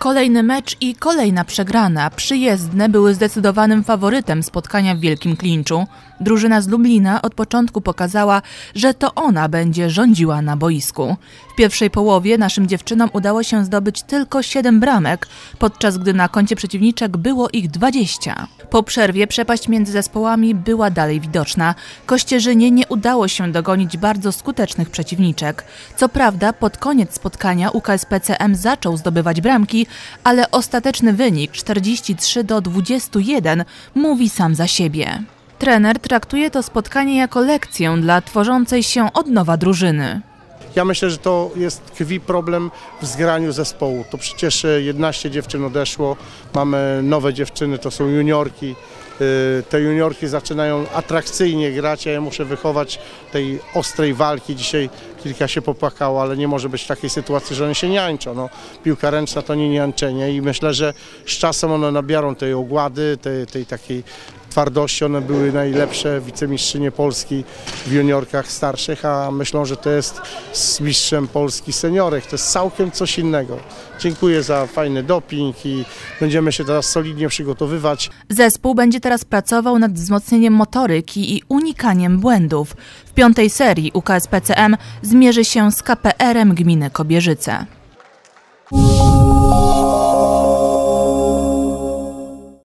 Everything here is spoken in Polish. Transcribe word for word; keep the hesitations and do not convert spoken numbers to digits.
Kolejny mecz i kolejna przegrana. Przyjezdne były zdecydowanym faworytem spotkania w wielkim klinczu. Drużyna z Lublina od początku pokazała, że to ona będzie rządziła na boisku. W pierwszej połowie naszym dziewczynom udało się zdobyć tylko siedem bramek, podczas gdy na koncie przeciwniczek było ich dwadzieścia. Po przerwie przepaść między zespołami była dalej widoczna. Kościerzynie nie udało się dogonić bardzo skutecznych przeciwniczek. Co prawda pod koniec spotkania U K S P C M zaczął zdobywać bramki, ale ostateczny wynik czterdzieści trzy do dwudziestu jeden mówi sam za siebie. Trener traktuje to spotkanie jako lekcję dla tworzącej się od nowa drużyny. Ja myślę, że to jest tkwi problem w zgraniu zespołu. To przecież jedenaście dziewczyn odeszło, mamy nowe dziewczyny, to są juniorki. Te juniorki zaczynają atrakcyjnie grać, ja je muszę wychować tej ostrej walki. Dzisiaj kilka się popłakało, ale nie może być takiej sytuacji, że one się niańczą. No, piłka ręczna to nie niańczenie i myślę, że z czasem one nabiorą tej ogłady, tej, tej takiej twardości. One były najlepsze wicemistrzynie Polski w juniorkach starszych, a myślą, że to jest z mistrzem Polski seniorek. To jest całkiem coś innego. Dziękuję za fajny doping i będziemy się teraz solidnie przygotowywać. Zespół będzie teraz pracował nad wzmocnieniem motoryki i unikaniem błędów. W piątej serii U K S P C M zmierzy się z K P R em gminy Kobierzyce.